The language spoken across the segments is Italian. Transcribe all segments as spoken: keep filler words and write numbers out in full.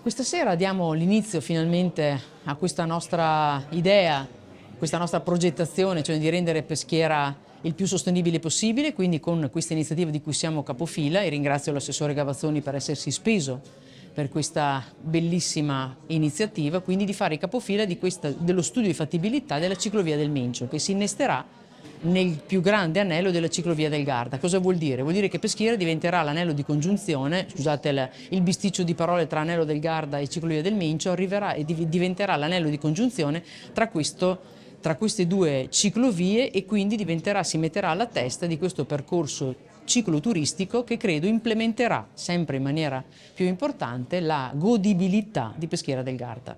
Questa sera diamo l'inizio finalmente a questa nostra idea, questa nostra progettazione, cioè di rendere Peschiera il più sostenibile possibile, quindi con questa iniziativa di cui siamo capofila, e ringrazio l'assessore Gavazzoni per essersi speso per questa bellissima iniziativa, quindi di fare capofila di questa, dello studio di fattibilità della ciclovia del Mincio, che si innesterà nel più grande anello della ciclovia del Garda. Cosa vuol dire? Vuol dire che Peschiera diventerà l'anello di congiunzione, scusate il, il bisticcio di parole tra anello del Garda e ciclovia del Mincio, arriverà e div diventerà l'anello di congiunzione tra, questo, tra queste due ciclovie, e quindi diventerà, si metterà alla testa di questo percorso cicloturistico che credo implementerà sempre in maniera più importante la godibilità di Peschiera del Garda.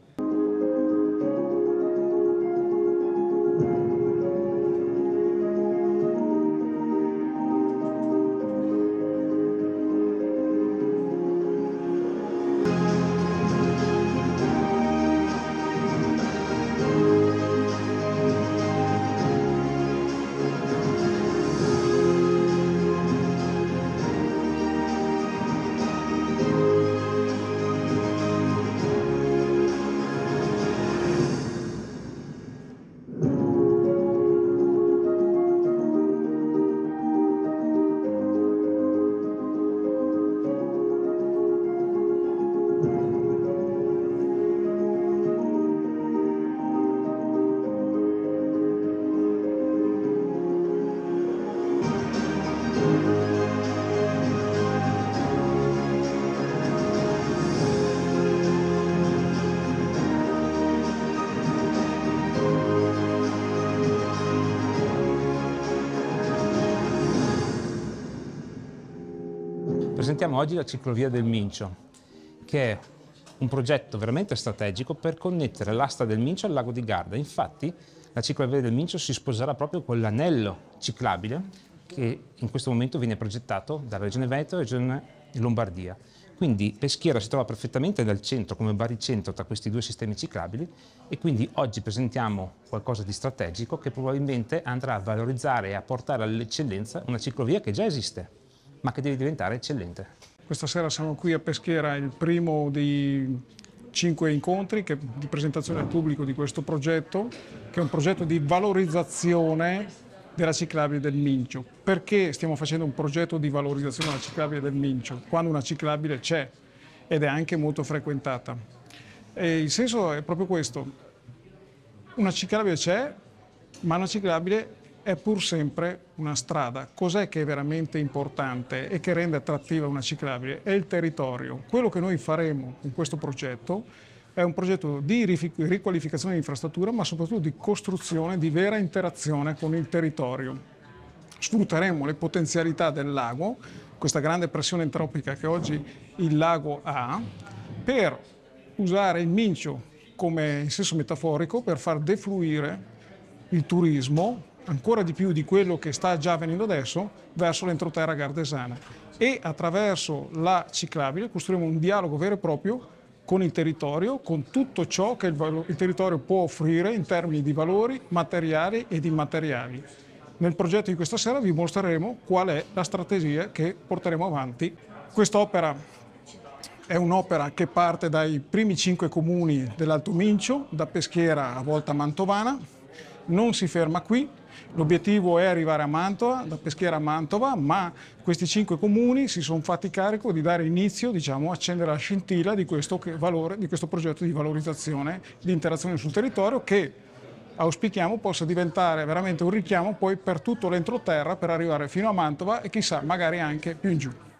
Presentiamo oggi la ciclovia del Mincio, che è un progetto veramente strategico per connettere l'asta del Mincio al lago di Garda. Infatti la ciclovia del Mincio si sposerà proprio con l'anello ciclabile che in questo momento viene progettato dalla Regione Veneto e la Regione Lombardia. Quindi Peschiera si trova perfettamente nel centro, come baricentro tra questi due sistemi ciclabili, e quindi oggi presentiamo qualcosa di strategico che probabilmente andrà a valorizzare e a portare all'eccellenza una ciclovia che già esiste, ma che deve diventare eccellente. Questa sera siamo qui a Peschiera, il primo dei cinque incontri che, di presentazione al pubblico di questo progetto, che è un progetto di valorizzazione della ciclabile del Mincio. Perché stiamo facendo un progetto di valorizzazione della ciclabile del Mincio, quando una ciclabile c'è ed è anche molto frequentata? E il senso è proprio questo: una ciclabile c'è, ma una ciclabile è pur sempre una strada. Cos'è che è veramente importante e che rende attrattiva una ciclabile? È il territorio. Quello che noi faremo in questo progetto è un progetto di riqualificazione di infrastruttura, ma soprattutto di costruzione di vera interazione con il territorio. Sfrutteremo le potenzialità del lago, questa grande pressione entropica che oggi il lago ha, per usare il Mincio come in senso metaforico per far defluire il turismo ancora di più di quello che sta già avvenendo adesso verso l'entroterra gardesana, e attraverso la ciclabile costruiremo un dialogo vero e proprio con il territorio, con tutto ciò che il, il territorio può offrire in termini di valori materiali ed immateriali. Nel progetto di questa sera vi mostreremo qual è la strategia che porteremo avanti. Quest'opera è un'opera che parte dai primi cinque comuni dell'Alto Mincio, da Peschiera a Volta Mantovana. Non si ferma qui, l'obiettivo è arrivare a Mantova, da Peschiera a Mantova, ma questi cinque comuni si sono fatti carico di dare inizio, diciamo, a accendere la scintilla di questo, valore, di questo progetto di valorizzazione, di interazione sul territorio, che auspichiamo possa diventare veramente un richiamo poi per tutto l'entroterra, per arrivare fino a Mantova e chissà magari anche più in giù.